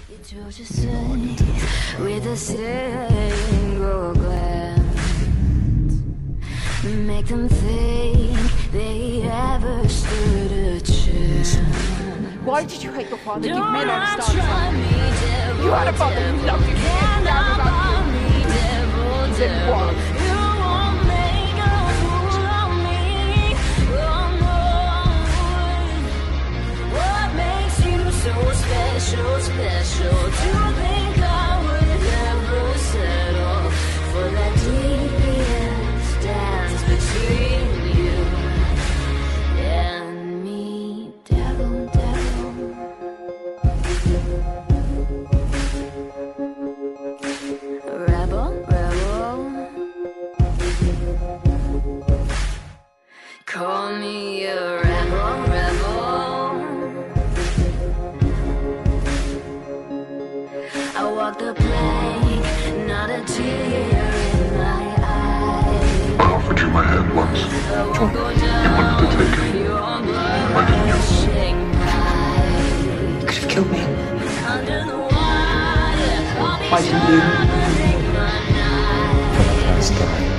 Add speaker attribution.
Speaker 1: It was just say with a single glance, make them think they ever stood a chance.
Speaker 2: Why did you hate your father? You've made all the stars. You had a father who loved you, cared about you. Then what?
Speaker 1: So special, special to think I would ever settle for that deepest dance between you and me, devil, devil. Rebel, rebel. Call me a rebel, rebel. I walk the plank, not a tear in my eye.
Speaker 3: I offered you my head once. You wanted to take it. Why didn't you?
Speaker 2: You could have killed me. Why didn't you?
Speaker 3: For the first time.